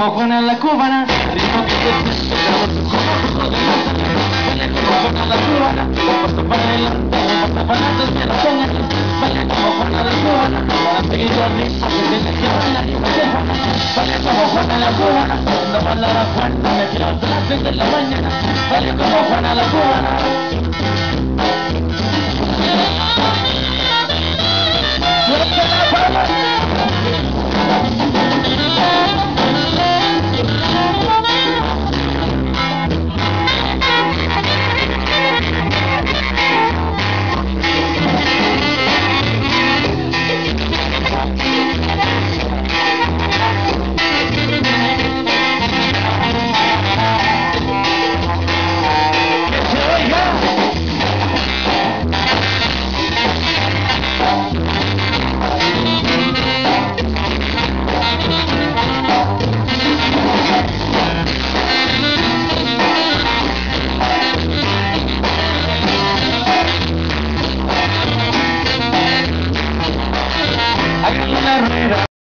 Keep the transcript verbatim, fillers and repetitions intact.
como Juana la cubana, ritmo que te siento, baila como Juana la cubana, puesto para adelante, puesto para adelante, que la pongan, baila como Juana la cubana, para seguir los ritmos que tienes que bailar y baila como Juana la cubana, cuando baila la Juana, me quiero hasta las seis de la mañana, baila como Juana la cubana.